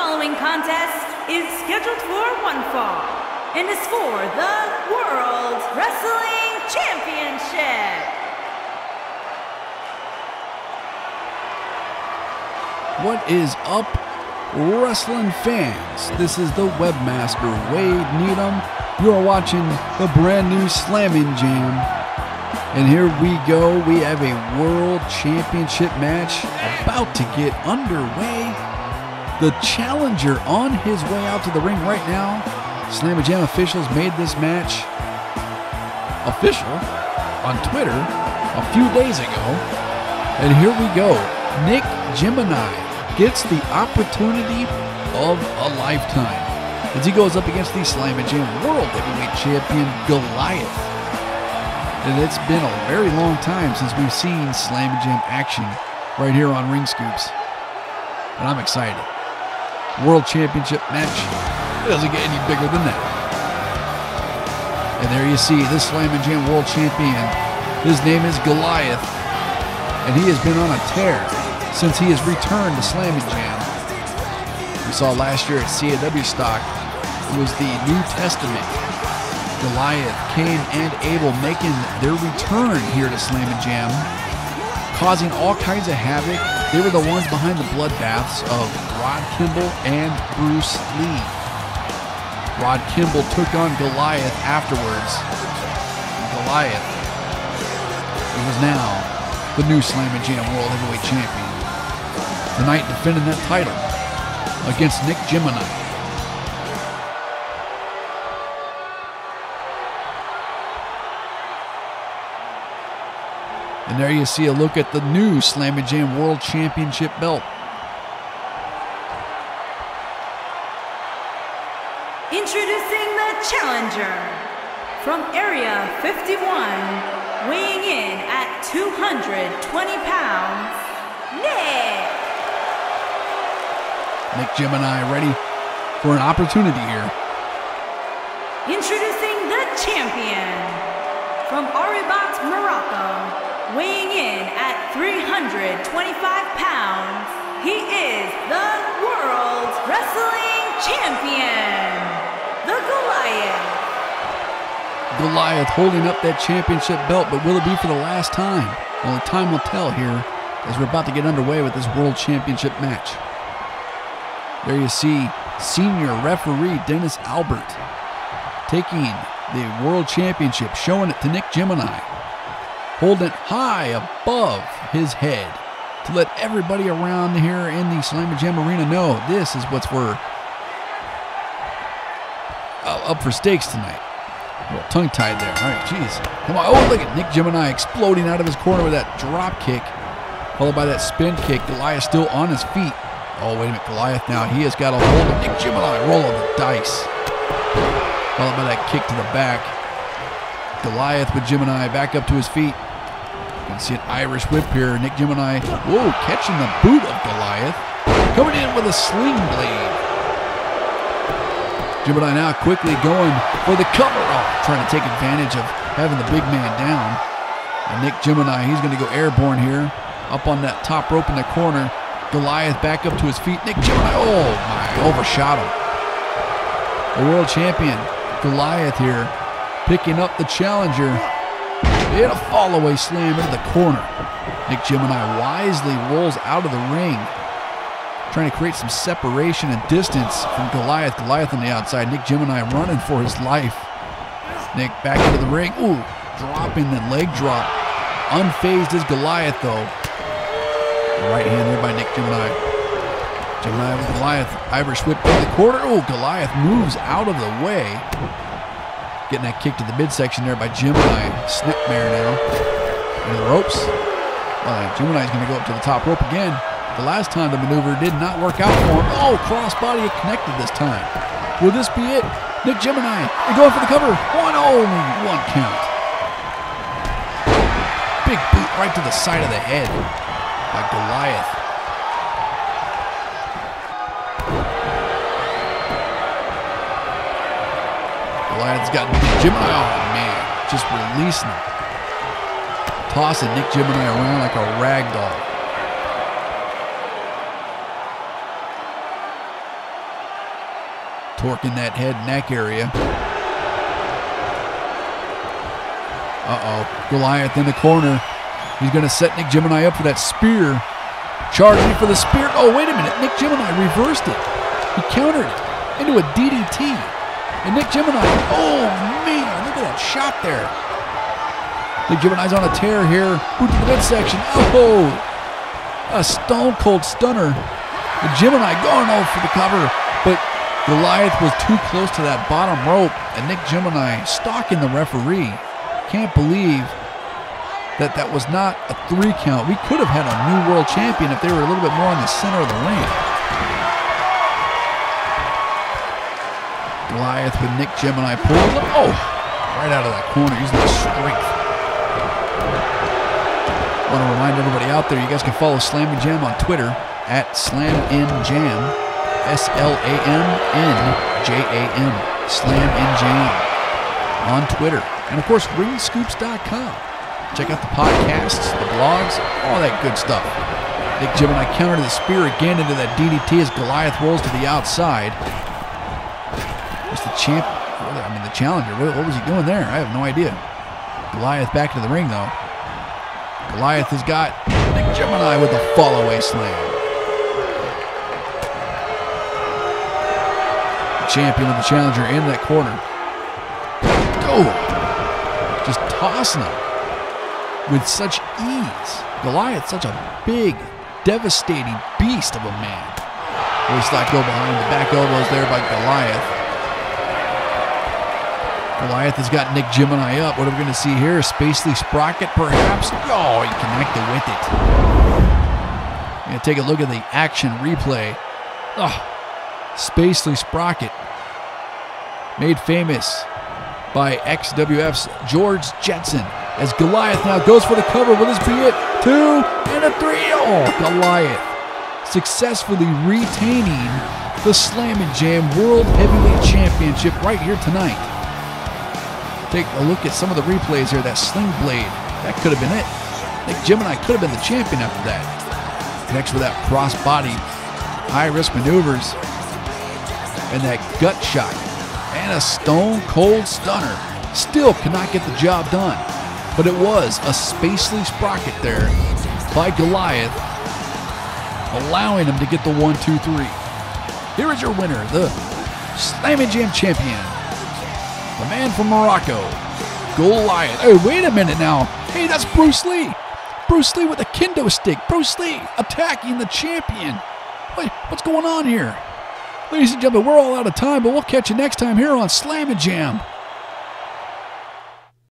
following contest is scheduled for one fall and is for the World Wrestling Championship. What is up, wrestling fans? This is the Webmaster Wade Needham. You are watching the brand new Slammin' Jam. And here we go. We have a World Championship match about to get underway. The challenger on his way out to the ring right now. Slammin' Jam officials made this match official on Twitter a few days ago. And here we go. Nick Gemini gets the opportunity of a lifetime as he goes up against the Slammin' Jam World Heavyweight Champion Goliath. And it's been a very long time since we've seen Slammin' Jam action right here on Ring Scoops. And I'm excited. World Championship match. It doesn't get any bigger than that. And there you see this Slammin' Jam World Champion. His name is Goliath. And he has been on a tear since he has returned to Slammin' Jam. We saw last year at CAW Stock, it was the New Testament. Goliath, Kane, and Abel making their return here to Slammin' Jam, causing all kinds of havoc. They were the ones behind the bloodbaths of Rod Kimball and Bruce Lee. Rod Kimball took on Goliath afterwards. Goliath was now the new Slammin' Jam World Heavyweight Champion. Tonight defending that title against Nick Gemini. And there you see a look at the new Slammin' Jam World Championship belt. Introducing the challenger from Area 51, weighing in at 220 pounds, Nick Gemini ready for an opportunity here. Introducing the champion from Arabat, Morocco, weighing in at 325 pounds, he is the World Wrestling Champion, the Goliath. Goliath holding up that championship belt, but will it be for the last time? Only time will tell here as we're about to get underway with this World Championship match. There you see senior referee Dennis Albert taking the World Championship, showing it to Nick Gemini, holding it high above his head to let everybody around here in the Slammin' Jam arena know this is what's up for stakes tonight. A little tongue-tied there. All right, jeez. Come on. Oh, look at Nick Gemini exploding out of his corner with that drop kick, followed by that spin kick. Goliath still on his feet. Oh, wait a minute. Goliath now. He has got a hold of Nick Gemini. Roll of the dice. Followed by that kick to the back. Goliath with Gemini back up to his feet. You can see an Irish whip here. Nick Gemini, whoa, catching the boot of Goliath. Coming in with a sling blade. Gemini now quickly going for the cover. Oh, trying to take advantage of having the big man down. And Nick Gemini, he's going to go airborne here. Up on that top rope in the corner. Goliath back up to his feet. Nick Gemini, oh my, overshot him. The world champion, Goliath here, picking up the challenger. And a fall-away slam into the corner. Nick Gemini wisely rolls out of the ring, trying to create some separation and distance from Goliath. Goliath on the outside. Nick Gemini running for his life. Nick back into the ring. Ooh, dropping the leg drop. Unfazed is Goliath, though. Right hand there by Nick Gemini. Gemini with Goliath. Irish whip in the corner. Oh, Goliath moves out of the way. Getting that kick to the midsection there by Gemini. Snapmare now. Into the ropes. Gemini's going to go up to the top rope again. The last time the maneuver did not work out for him. Oh, crossbody connected this time. Will this be it? Nick Gemini, they're going for the cover. Only one count. Big boot right to the side of the head by Goliath. Goliath's got Nick Gemini. Oh, man. Just releasing him. Tossing Nick Gemini around like a rag doll. torquing that head neck area. Goliath in the corner. He's going to set Nick Gemini up for that spear. Charging for the spear. Oh, wait a minute. Nick Gemini reversed it. He countered it into a DDT. And Nick Gemini, oh man, look at that shot there. Nick Gemini's on a tear here. Boot to the midsection. Oh, a stone cold stunner. The Gemini going over for the cover, but Goliath was too close to that bottom rope, and Nick Gemini stalking the referee. Can't believe that that was not a 3 count. We could have had a new world champion if they were a little bit more in the center of the ring. Goliath with Nick Gemini pulls up. Oh, right out of that corner using his strength. I want to remind everybody out there, you guys can follow Slam and Jam on Twitter at SlamNJam, SlamNJam, Slam and Jam on Twitter. And of course, ringscoops.com. Check out the podcasts, the blogs, all that good stuff. Nick Gemini countered the spear again into that DDT as Goliath rolls to the outside. What's the the challenger? What was he doing there? I have no idea. Goliath back to the ring, though. Goliath has got Nick Gemini with a fall-away slam. The champion with the challenger in that corner. Oh! Just tossing him with such ease. Goliath, such a big, devastating beast of a man. Waistlock go behind, the back elbows there by Goliath. Goliath has got Nick Gemini up. What are we going to see here? Spacely Sprocket, perhaps? Oh, he connected with it. We're going to take a look at the action replay. Oh, Spacely Sprocket, made famous by XWF's George Jetson, as Goliath now goes for the cover. Will this be it? 2 and a 3. Oh, Goliath successfully retaining the Slam and Jam World Heavyweight Championship right here tonight. Take a look at some of the replays here. That sling blade, that could have been it. Nick Gemini could have been the champion after that. Next with that cross-body, high-risk maneuvers, and that gut shot. And a stone-cold stunner. Still cannot get the job done. But it was a Spacely Sprocket there by Goliath, allowing him to get the 1, 2, 3. Here is your winner, the Slam and Jam champion, the man from Morocco, Goliath. Hey, wait a minute now. Hey, that's Bruce Lee. Bruce Lee with a kendo stick. Bruce Lee attacking the champion. Wait, what's going on here? Ladies and gentlemen, we're all out of time, but we'll catch you next time here on Slam and Jam.